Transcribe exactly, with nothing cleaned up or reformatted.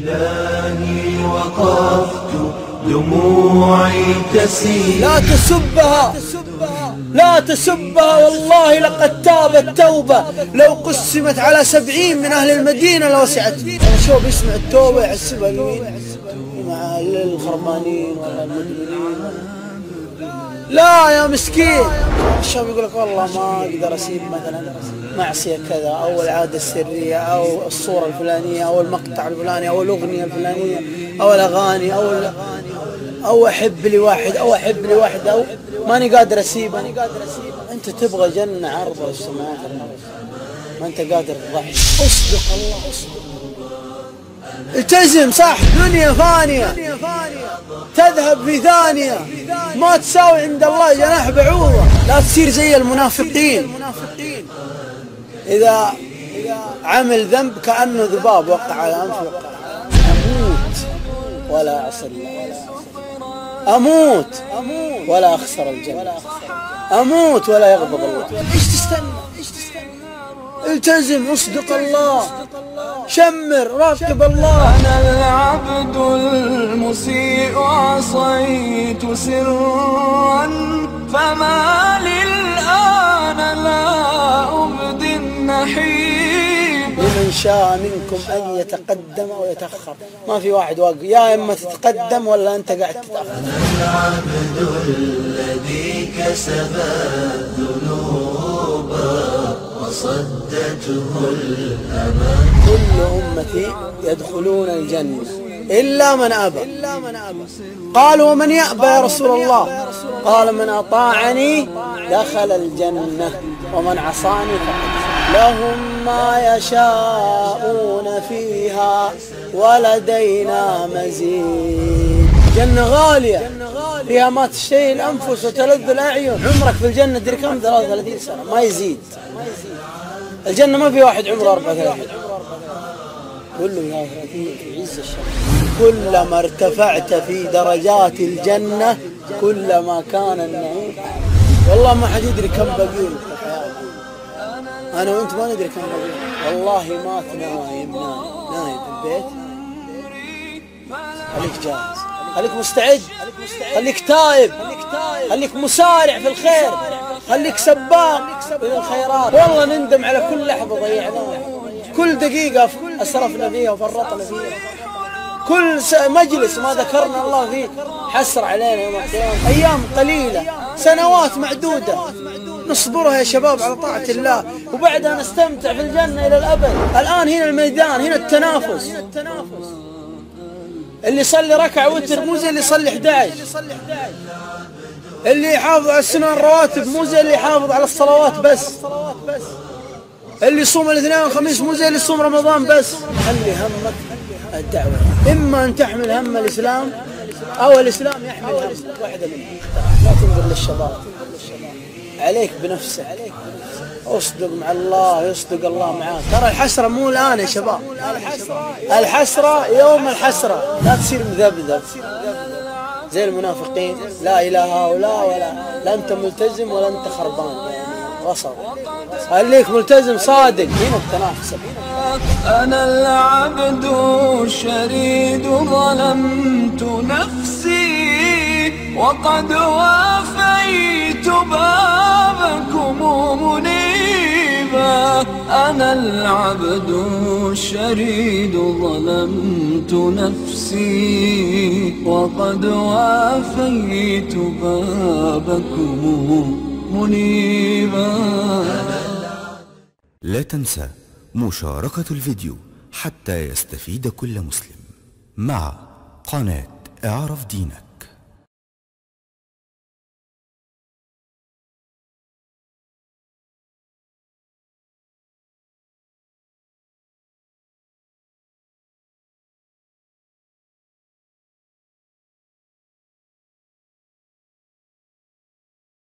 إلهي وقفت دموعي تسيل. لا تسبها لا تسبها، والله لقد تابت توبة لو قسمت على سبعين من أهل المدينة لوسعتهم. أنا شوف يسمع التوبة يحسبها لمين؟ مع الخرمانين ولا المدمنين. لا يا مسكين، الشاب يقول لك والله ما أقدر أسيب مثلا معصية كذا أو العادة السرية أو الصورة الفلانية أو المقطع الفلاني أو الأغنية الفلانية أو الأغاني أو أو أحب لي واحد أو أحب لي واحد أو ماني قادر أسيبه. أنت تبغى جنة عرضها السماوات والأرض، ما أنت قادر تضحي. أصدق الله، أصدق، التزم صح. دنيا فانية تذهب في ثانية، ما تساوي عند الله جناح بعوضة. لا تصير زي المنافقين، إذا عمل ذنب كأنه ذباب وقع على أنفه، أموت ولا أعصي الله، أموت ولا أخسر الجنة، أموت ولا يغضب الله. إيش تستنى؟ التزم، اصدق الله، شمر، راقب الله. أنا العبد المسيء عصيت سرا، فما للآن لا أبدي النحيب. لمن شاء منكم أن يتقدم أو يتأخر، ما في واحد واقف، يا إما تتقدم ولا أنت قاعد تتأخر. أنا العبد الذي كسب الذنوب وصدته الأمان. كل أمتي يدخلون الجنة إلا من أبى. قالوا ومن يأبى يا رسول الله؟ قال من أطاعني دخل الجنة ومن عصاني فقد. لهم ما يشاءون فيها ولدينا مزيد. جنة غالية فيها ما تشتهي الأنفس وتلذ الأعين. عمرك في الجنة تدري كم؟ ثلاثة وثلاثين سنة ما يزيد. الجنة ما في واحد عمره أربعة وثلاثين، كله يا ثلاثين في عز الشرف. كلما ارتفعت في درجات الجنة كلما كان النعيم. والله ما حد يدري كم باقي لك في الحياة، أنا وأنت ما ندري كم باقي. والله ما تنايم، نايم نايم في البيت. خليك جاهز، خليك مستعد، خليك تائب، خليك مسارع في الخير، خليك سباق إلى الخيرات. والله نندم على كل لحظة ضيعناها، كل دقيقة أسرفنا فيها وفرطنا فيها، كل مجلس ما ذكرنا الله فيه حسر علينا يوم القيامة. أيام قليلة، سنوات معدودة نصبرها يا شباب على طاعة الله، وبعدها نستمتع في الجنة إلى الأبد. الآن هنا الميدان، هنا التنافس. اللي يصلي ركعة وتر مو زي اللي يصلي أحد عشر، اللي يحافظ على السنن الرواتب مو زي اللي يحافظ على الصلوات بس، اللي يصوم الاثنين والخميس مو زي اللي يصوم رمضان بس. خلي همك الدعوة، إما أن تحمل هم الإسلام أو الإسلام يحمل هم، واحدة منهم. لا تنظر للشباب، عليك بنفسك، اصدق مع الله يصدق الله معاك. ترى الحسرة مو الآن يا شباب، الحسرة يوم الحسرة. لا تصير مذبذب زي المنافقين، لا إلى هؤلاء ولا لا أنت ملتزم ولا أنت خربان، وسط. خليك ملتزم صادق، هنا التنافس. أنا العبد الشريد ظلمت نفسي وقد وافيت بابكم منيبا. أنا العبد الشريد ظلمت نفسي وقد وافيت بابكم منيبا. لا تنسى مشاركة الفيديو حتى يستفيد كل مسلم مع قناة اعرف دينك.